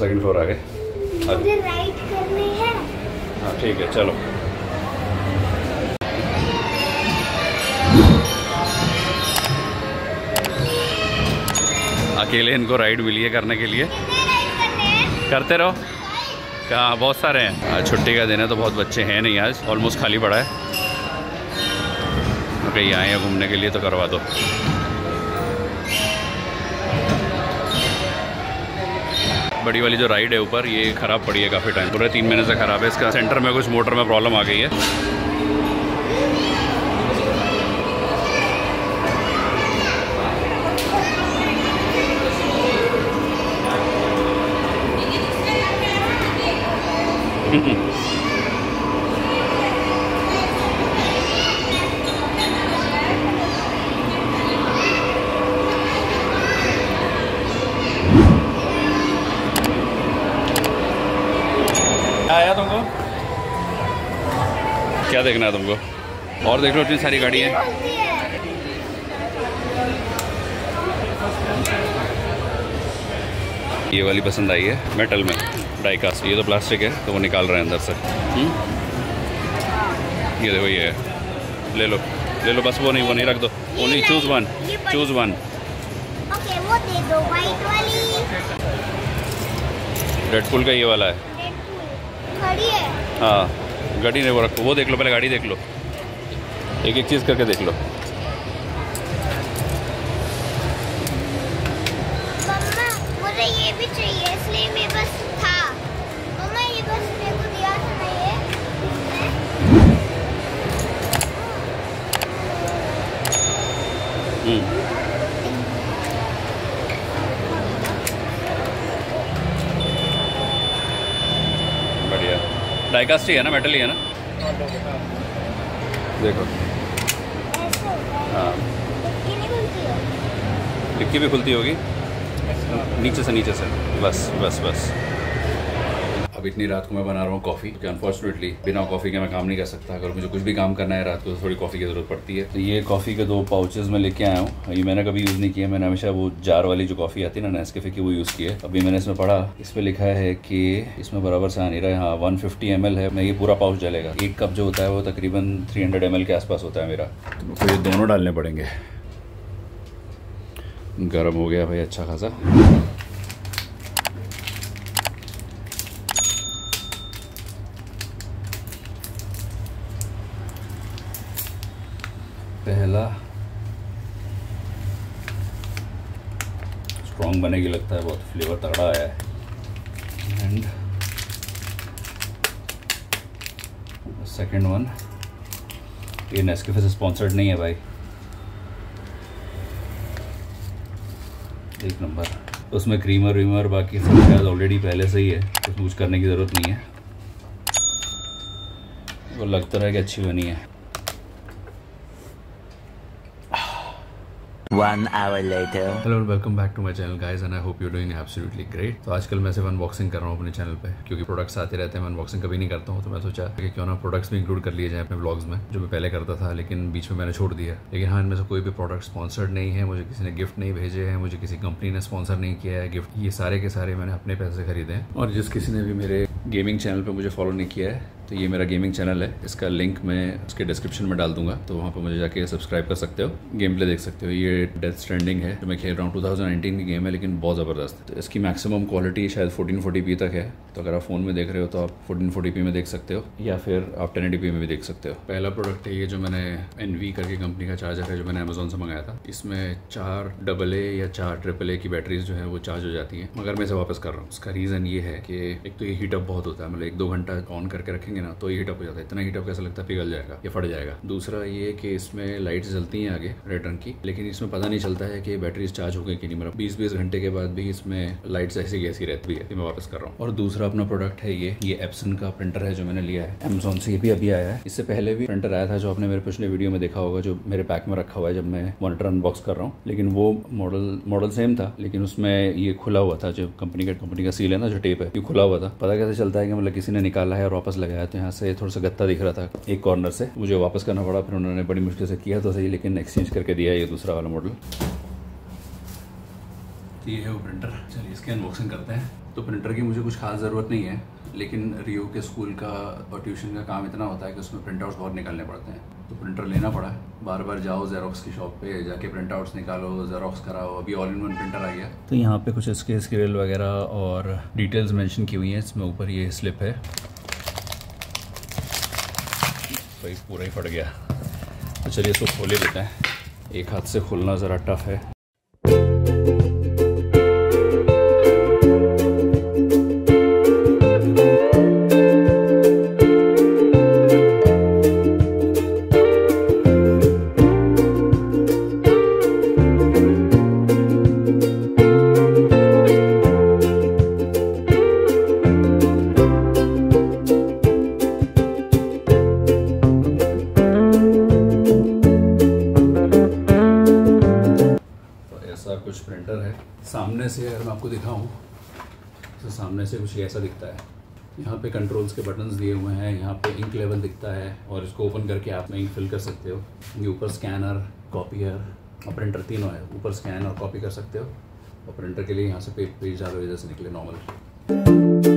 Second floor आ गए। मुझे ride करनी है। हाँ ठीक है चलो। अकेले इनको राइड मिली है करने के लिए, करते रहो। कहाँ बहुत सारे हैं, आज छुट्टी का दिन है तो बहुत बच्चे हैं नहीं, आज ऑलमोस्ट खाली पड़ा है। कहीं आए हैं घूमने के लिए तो करवा दो। बड़ी वाली जो राइड है ऊपर, ये ख़राब पड़ी है काफ़ी टाइम, पूरे 3 महीने से ख़राब है। इसका सेंटर में कुछ मोटर में प्रॉब्लम आ गई है। आया तुमको क्या देखना है तुमको? और देख लो, इतनी सारी गाड़ी है। ये वाली पसंद आई है, मेटल में डाई कास्ट। ये तो प्लास्टिक है तो वो निकाल रहे हैं अंदर से। ये देखो, ये है, ले लो ले लो, बस वो नहीं रख दो। Only choose one, choose one. Okay वो दे दो, वाइट वाली। डेडपूल का ये वाला है, खड़ी है। हाँ गाड़ी नहीं, वो रखो, वो देख लो, पहले गाड़ी देख लो, एक एक चीज़ करके देख लो। मम्मा मुझे ये भी चाहिए, इसलिए मेरे पास था। मम्मा ये बस मेरे को दिया था ना ये। बढ़िया, डाइकास्ट ही है ना, मेटल ही है ना? देखो, ऐसे होता है। हाँ डिक्की नहीं खुलती है। डिक्की भी खुलती होगी नीचे से, बस बस बस। अब इतनी रात को मैं बना रहा हूँ कॉफ़ी, क्योंकि अनफॉर्चुनेटली बिना कॉफ़ी के मैं काम नहीं कर सकता। अगर मुझे कुछ भी काम करना है रात को तो थोड़ी कॉफ़ी की ज़रूरत पड़ती है। तो ये कॉफ़ी के 2 पाउचेस मैं लेके आया हूँ। ये मैंने कभी यूज़ नहीं किया, मैंने हमेशा वो जार वाली जो कॉफ़ी आती है ना नेस्कैफे की, वो यूज़ की है। अभी मैंने इसमें पढ़ा, इस पर लिखा है कि इसमें बराबर से आ नहीं रहा है, हाँ 150 ml है। मैं ये पूरा पाउच जलेगा। 1 कप जो होता है वो तकरीबन 300 ml के आसपास होता है मेरा। तो ये दोनों डालने पड़ेंगे। गर्म हो गया भाई अच्छा खासा। पहला स्ट्रॉन्ग बनेगी लगता है, बहुत फ्लेवर तगड़ा आया है। एंड सेकंड वन, ये नेस्कैफे से स्पॉन्सर्ड नहीं है भाई, 1 नंबर। उसमें क्रीमर वीमर बाकी सब शायद ऑलरेडी पहले से ही है, कुछ यूज करने की ज़रूरत नहीं है। वो लगता है कि अच्छी बनी है। 1 hour later. Hello and welcome back to my channel guys, and I hope you doing absolutely great. तो आजकल मैं सिर्फ अनबॉक्सिंग कर रहा हूँ अपने चैनल पे, क्योंकि प्रोडक्ट्स आते रहते हैं, मैं अनबॉक्सिंग कभी नहीं करता हूँ। तो मैं सोचा कि क्यों ना प्रोडक्ट्स भी इंक्लूड कर लिए जाए अपने व्लॉग्स में, जो मैं पहले करता था लेकिन बीच में मैंने छोड़ दिया। लेकिन हाँ, इनमें से कोई भी प्रोडक्ट स्पॉन्सर्ड नहीं है, मुझे किसी ने गिफ्ट नहीं भेजे हैं, मुझे किसी कंपनी ने स्पॉन्सर नहीं किया है गिफ्ट। ये सारे के सारे मैंने अपने पैसे से खरीदे हैं। और जिस किसी ने भी मेरे गेमिंग चैनल पर मुझे फॉलो नहीं किया है, तो ये मेरा गेमिंग चैनल है, इसका लिंक मैं उसके डिस्क्रिप्शन में डाल दूंगा, तो वहाँ पर मुझे जाके सब्सक्राइब कर सकते हो, गेम प्ले देख सकते हो। ये डेथ स्ट्रैंडिंग है जो मैं खेल रहा हूँ, 2019 की गेम है लेकिन बहुत ज़बरदस्त है। तो इसकी मैक्सिमम क्वालिटी शायद 1440p तक है, तो अगर आप फ़ोन में देख रहे हो तो आप 1440p में देख सकते हो, या फिर आप 1080p में भी देख सकते हो। पहला प्रोडक्ट है ये जो मैंने NV करके कंपनी का चार्जर है, जो मैंने अमेजोन से मंगाया था। इसमें 4 AA या 4 AAA की बैटरीज जो है वो चार्ज हो जाती हैं, मगर मैं इसे वापस कर रहा हूँ। उसका रीज़न ये है कि एक तो ये हीटअप बहुत होता है, मतलब 1-2 घंटा ऑन करके रखेंगे ना तो ये हीटअप हो जाता है। इतना हीटअप कैसा लगता है, पिघल जाएगा या फट जाएगा। दूसरा ये कि इसमें लाइट्स जलती हैं आगे रेड रंग की, लेकिन इसमें पता नहीं चलता है कि बैटरीज चार्ज हो गई कि नहीं। मतलब 20-20 घंटे के बाद भी इसमें लाइट्स ऐसी कैसी रहती है। मैं वापस कर रहा हूँ। और दूसरा अपना प्रोडक्ट है ये एप्सन का प्रिंटर है जो मैंने लिया है अमेजोन से। ये भी अभी आया है, इससे पहले भी प्रिंटर आया था जो आपने मेरे पिछले वीडियो में देखा होगा, जो मेरे पैक में रखा हुआ है जब मैं मॉनिटर अनबॉक्स कर रहा हूँ। लेकिन वो मॉडल सेम था, लेकिन उसमें ये खुला हुआ था, जो कंपनी का सील है ना, जो टेप है, ये खुला हुआ था। पता कैसे चलता है कि मतलब किसी ने निकाला है और वापस लगाया। तो यहाँ से थोड़ा सा गत्ता दिख रहा था एक कॉर्नर से, मुझे वापस करना पड़ा। फिर उन्होंने बड़ी मुश्किल से किया तो सही, लेकिन एक्सचेंज करके दिया ये दूसरा वाला मॉडल। ये है वो प्रिंटर। चलिए इसकी अनबॉक्सिंग करते हैं। तो प्रिंटर की मुझे कुछ खास ज़रूरत नहीं है, लेकिन रियो के स्कूल का और ट्यूशन का काम इतना होता है कि उसमें प्रिंट आउट्स बहुत निकालने पड़ते हैं, तो प्रिंटर लेना पड़ा। बार बार जाओ जेरोक्स की शॉप पे, जाके प्रिंट आउट्स निकालो, जेरोक्स कराओ। अभी ऑल इन वन प्रिंटर आ गया। तो यहाँ पे कुछ इसके स्केल वगैरह और डिटेल्स मेंशन की हुई हैं। इसमें ऊपर ये स्लिप है, भाई पूरा ही फट गया। तो चलिए इसको खोले लेते हैं। एक हाथ से खोलना ज़रा टफ है। कुछ प्रिंटर है। सामने से अगर मैं आपको दिखाऊं तो सामने से कुछ ऐसा दिखता है। यहाँ पे कंट्रोल्स के बटन्स दिए हुए हैं, यहाँ पे इंक लेवल दिखता है और इसको ओपन करके आप में इंक फिल कर सकते हो। ये ऊपर स्कैनर, कॉपियर और प्रिंटर तीनों है। ऊपर स्कैन और कॉपी कर सकते हो और प्रिंटर के लिए यहाँ से पेज डालो, जैसे निकले नॉर्मल।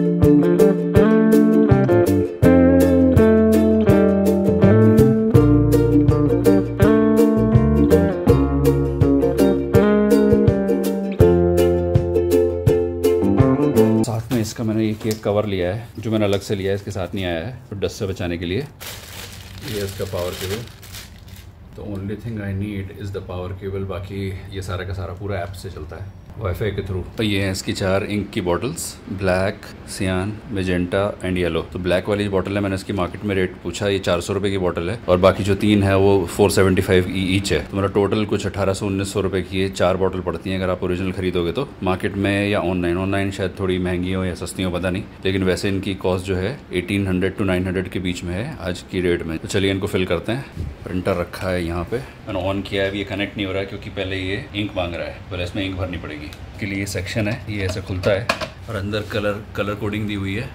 इसका मैंने ये केक कवर लिया है, जो मैंने अलग से लिया है, इसके साथ नहीं आया है, तो डस्ट से बचाने के लिए। ये इसका पावर केबल। तो only thing I need is the power cable. बाकी ये सारा का सारा पूरा ऐप से चलता है, वाईफाई के थ्रू। तो ये हैं इसकी 4 इंक की bottles, black, cyan, magenta and yellow. तो ब्लैक वाली बॉटल है, मैंने इसकी मार्केट में रेट पूछा, ये 400 रुपये की बॉटल है और बाकी जो 3 है वो 475 ईच है। तो मेरा टोटल कुछ 1800-1900 रुपये की ये 4 बॉटल पड़ती हैं अगर आप ओरिजिनल खरीदोगे तो। मार्केट में या ऑनलाइन शायद थोड़ी महंगी हो या सस्ती हो, पता नहीं, लेकिन वैसे इनकी कॉस्ट जो है 1800 to 900 के बीच में है आज की रेट में। तो चलिए इनको फिल करते हैं। प्रिंटर रखा है यहाँ पे, मैंने ऑन किया है। अभी ये कनेक्ट नहीं हो रहा है क्योंकि पहले ये इंक मांग रहा है, पहले इसमें इंक भरनी पड़ेगी। के लिए सेक्शन है, ये ऐसे खुलता है और अंदर कलर कोडिंग दी हुई है।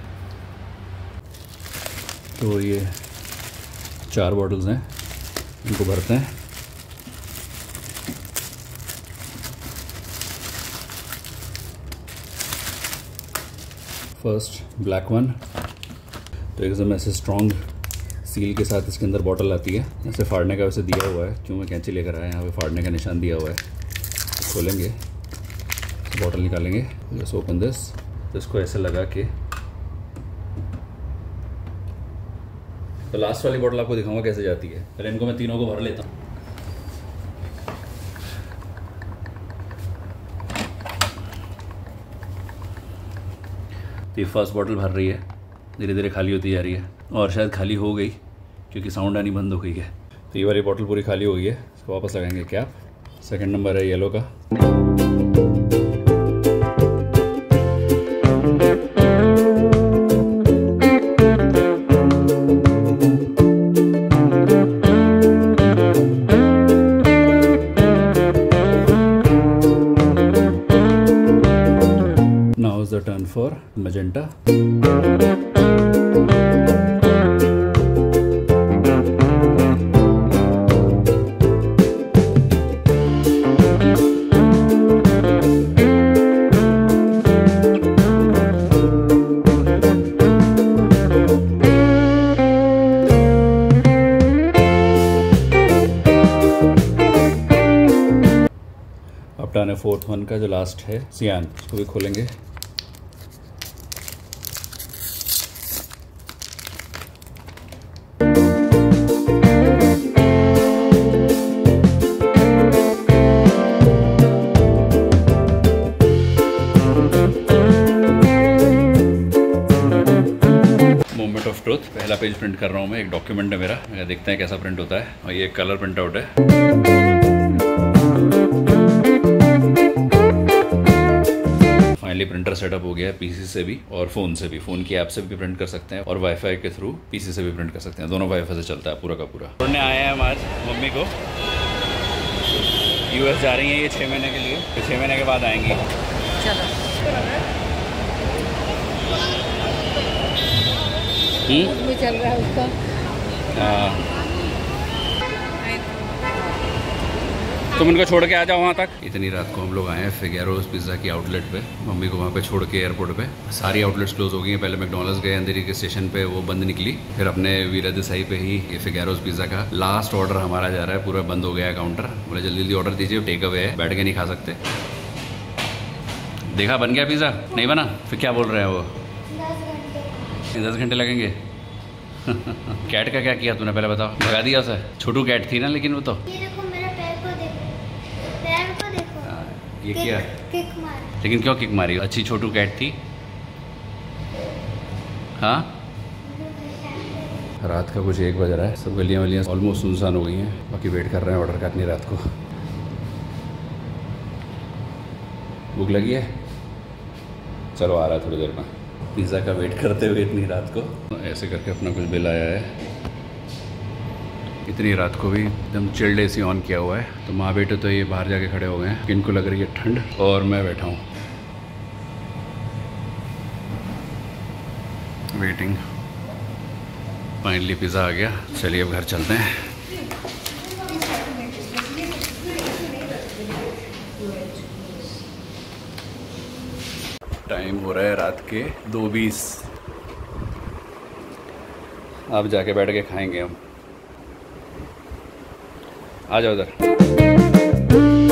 तो ये 4 बॉटल्स हैं, इनको भरते हैं। First black one. तो एकदम ऐसे स्ट्रॉन्ग सील के साथ इसके अंदर बॉटल आती है। ऐसे फाड़ने का वैसे दिया हुआ है, क्यों मैं कैंची लेकर आया, यहाँ पे फाड़ने का निशान दिया हुआ है। तो खोलेंगे, बॉटल निकालेंगे, जस्ट ओपन दिस। तो इसको ऐसे लगा के, तो लास्ट वाली बॉटल आपको दिखाऊंगा कैसे जाती है। पहले इनको मैं तीनों को भर लेता हूँ। तो ये फर्स्ट बॉटल भर रही है, धीरे धीरे खाली होती जा रही है और शायद खाली हो गई क्योंकि साउंड आनी बंद हो गई है। तो ये वाली बॉटल पूरी खाली हो गई है, इसको वापस लगाएंगे कैप। सेकंड नंबर है येलो का। Now is the turn for magenta. अब टर्न है फोर्थ वन का, जो लास्ट है सियान। इसको भी खोलेंगे। मोमेंट ऑफ ट्रुथ, पहला पेज प्रिंट कर रहा हूँ मैं। एक डॉक्यूमेंट है मेरा, देखते हैं कैसा प्रिंट होता है। और ये कलर प्रिंट आउट है। फाइनली प्रिंटर सेटअप हो गया है, पीसी से भी और फ़ोन से भी। फ़ोन की ऐप से भी प्रिंट कर सकते हैं और वाईफाई के थ्रू पीसी से भी प्रिंट कर सकते हैं। दोनों वाईफाई से चलता है पूरा का पूरा। छोड़ने आए हैं हम आज मम्मी को, यूएस जा रही हैं ये 6 महीने के लिए, तो 6 महीने के बाद आएंगी। चल रहा है उसका। तुम उनको छोड़ के आ जाओ वहाँ तक। इतनी रात को हम लोग आए हैं फिगेरोस पिज़्ज़ा की आउटलेट पे, मम्मी को वहाँ पे छोड़ के एयरपोर्ट पे। सारी आउटलेट्स क्लोज हो गई हैं। पहले मैकडॉनल्ड्स गए अंधेरी के स्टेशन पे, वो बंद निकली। फिर अपने वीरा देसाई पे ही ये फिगेरोस पिज़्ज़ा का लास्ट ऑर्डर हमारा जा रहा है, पूरा बंद हो गया है काउंटर। बोले जल्दी जल्दी ऑर्डर दीजिए, टेक अवे है, बैठ के नहीं खा सकते। देखा बन गया पिज़्ज़ा? नहीं बना? फिर क्या बोल रहे हैं वो? 10 घंटे लगेंगे। कैट का क्या किया तूने पहले बताओ? भगा दिया उसे? छोटू कैट थी ना, लेकिन वो तो ये देखो मेरा पैर को देखो, पैर को देखो। ये क्या? किक मार। लेकिन क्यों किक मारी? अच्छी छोटू कैट थी। हाँ, रात का कुछ 1 बज रहा है। सब गलियाँ वलियाँ ऑलमोस्ट सुनसान हो गई हैं। बाकी वेट कर रहे हैं ऑर्डर का इतनी रात को। भूख लगी है? चलो आ रहा है थोड़ी देर में। पिज़्ज़ा का वेट करते हुए इतनी रात को ऐसे करके अपना कुछ बिल आया है। इतनी रात को भी एकदम चिल्ड एसी ऑन किया हुआ है। तो माँ बेटे तो ये बाहर जाके खड़े हो गए हैं, इनको लग रही है ठंड, और मैं बैठा हूँ वेटिंग। फाइनली पिज़्ज़ा आ गया। चलिए अब घर चलते हैं। टाइम हो रहा है रात के 2:20। अब जाके बैठ के खाएंगे हम। आ जाओ उधर।